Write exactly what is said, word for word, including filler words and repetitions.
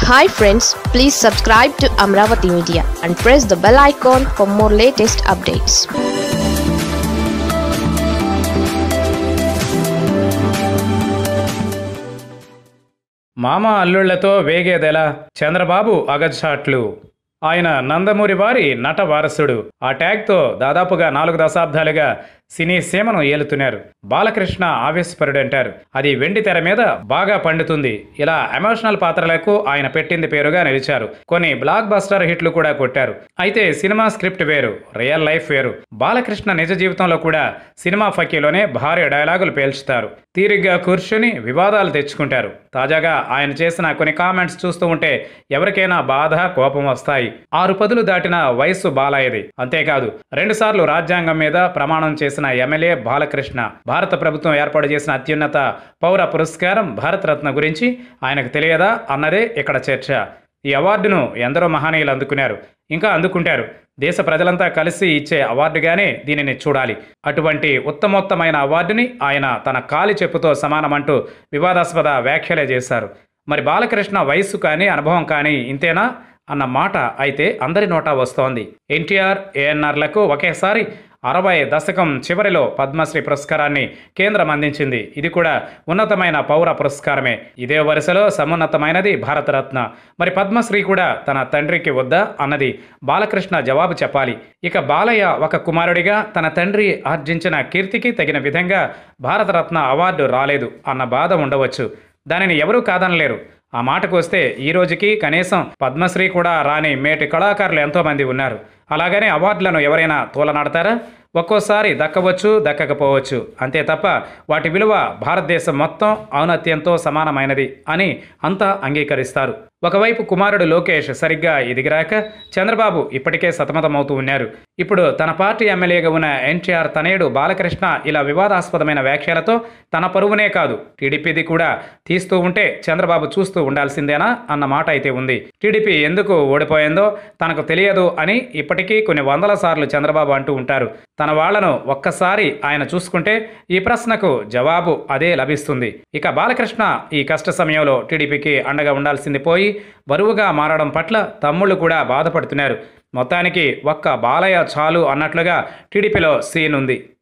Hi friends, please subscribe to Amravati Media and press the bell icon for more latest updates. మామ అల్లుళ్లతో వేగేదెలా చంద్రబాబు అగచాట్లు. ఆయన నందమూరి వారి నట వారసుడు. ఆ ట్యాగ్తో దాదాపుగా నాలుగు దశాబ్దాలుగా సినీ సీమను ఏలుతున్నారు. బాలకృష్ణ ఆవేశపరుడు అంటారు. అది వెండి తెర మీద బాగా పండుతుంది. ఇలా ఎమోషనల్ పాత్రలకు ఆయన పెట్టింది పేరుగా నిలిచారు. కొన్ని బ్లాక్ బస్టర్ హిట్లు కూడా కొట్టారు. అయితే సినిమా స్క్రిప్ట్ వేరు, రియల్ లైఫ్ వేరు. బాలకృష్ణ నిజ జీవితంలో కూడా సినిమా ఫకీలోనే భారీ డైలాగులు పేల్చుతారు. తీరిగ్గా కూర్చుని వివాదాలు తెచ్చుకుంటారు. తాజాగా ఆయన చేసిన కొన్ని కామెంట్స్ చూస్తూ ఉంటే ఎవరికైనా బాధ, కోపం వస్తాయి. ఆరు పదులు దాటిన వయస్సు బాలయ్యది. అంతేకాదు రెండుసార్లు రాజ్యాంగం మీద ప్రమాణం చేసిన ఎమ్మెల్యే బాలకృష్ణ. భారత ప్రభుత్వం ఏర్పాటు చేసిన అత్యున్నత పౌర పురస్కారం భారతరత్న గురించి ఆయనకు తెలియదా అన్నదే ఇక్కడ చర్చ. ఈ అవార్డును ఎందరో మహనీయులు అందుకున్నారు, ఇంకా అందుకుంటారు. దేశ ప్రజలంతా కలిసి ఇచ్చే అవార్డుగానే దీనిని చూడాలి. అటువంటి ఉత్తమోత్తమైన అవార్డుని ఆయన తన కాలి చెప్పుతో సమానమంటూ వివాదాస్పద వ్యాఖ్యలే చేశారు. మరి బాలకృష్ణ వయస్సు కానీ అనుభవం కానీ ఇంతేనా అన్న మాట అయితే అందరి నోటా వస్తోంది. ఎన్టీఆర్, ఏఎన్ఆర్లకు ఒకేసారి అరవై దశకం చివరిలో పద్మశ్రీ పురస్కారాన్ని కేంద్రం అందించింది. ఇది కూడా ఉన్నతమైన పౌర పురస్కారమే. ఇదే వరుసలో సమున్నతమైనది భారతరత్న. మరి పద్మశ్రీ కూడా తన తండ్రికి వద్దా అన్నది బాలకృష్ణ జవాబు చెప్పాలి. ఇక బాలయ్య ఒక కుమారుడిగా తన తండ్రి ఆర్జించిన కీర్తికి తగిన విధంగా భారతరత్న అవార్డు రాలేదు అన్న బాధ ఉండవచ్చు. దానిని ఎవరూ కాదనలేరు. ఆ మాటకు వస్తే ఈ రోజుకి కనీసం పద్మశ్రీ కూడా రాని మేటి కళాకారులు ఎంతోమంది ఉన్నారు. అలాగనే అవార్డులను ఎవరైనా తోలనాడతారా? ఒక్కోసారి దక్కవచ్చు, దక్కకపోవచ్చు, అంతే తప్ప వాటి విలువ భారతదేశం మొత్తం ఔన్నత్యంతో సమానమైనది అని అంతా అంగీకరిస్తారు. ఒకవైపు కుమారుడు లోకేష్ సరిగ్గా ఎదిగిరాక చంద్రబాబు ఇప్పటికే సతమతమవుతూ ఉన్నారు. ఇప్పుడు తన పార్టీ ఎమ్మెల్యేగా ఉన్న ఎన్టీఆర్ తనయుడు బాలకృష్ణ ఇలా వివాదాస్పదమైన వ్యాఖ్యలతో తన పరువునే కాదు టీడీపీది కూడా తీస్తూ ఉంటే చంద్రబాబు చూస్తూ ఉండాల్సిందేనా అన్న మాట అయితే ఉంది. టీడీపీ ఎందుకు ఓడిపోయిందో తనకు తెలియదు అని ఇప్పటికీ కొన్ని వందల సార్లు చంద్రబాబు అంటూ ఉంటారు. తన వాళ్లను ఒక్కసారి ఆయన చూసుకుంటే ఈ ప్రశ్నకు జవాబు అదే లభిస్తుంది. ఇక బాలకృష్ణ ఈ కష్ట సమయంలో టీడీపీకి అండగా ఉండాల్సింది పోయి బరువుగా మారడం పట్ల తమ్ముళ్ళు కూడా బాధపడుతున్నారు. మొత్తానికి ఒక్క బాలయ్య చాలు అన్నట్లుగా టీడీపీలో సీన్ ఉంది.